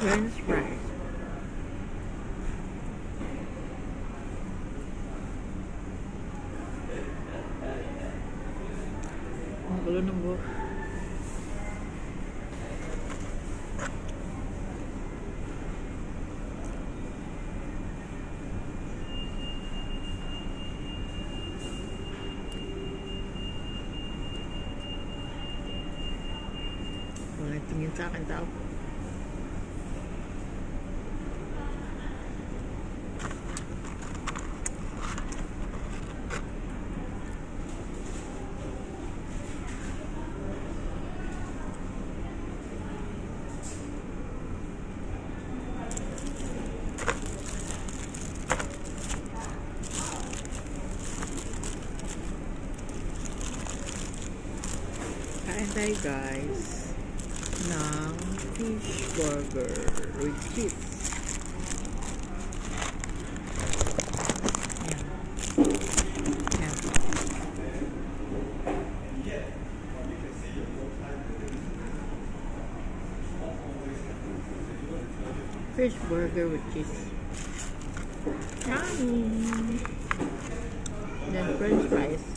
French fries. Ang gulo ng buhok. Wala tingin sa akin tao. Kain tayo guys ng fish burger with cheese. Yan. Yan. Fish burger with cheese. Yummy! Then french fries.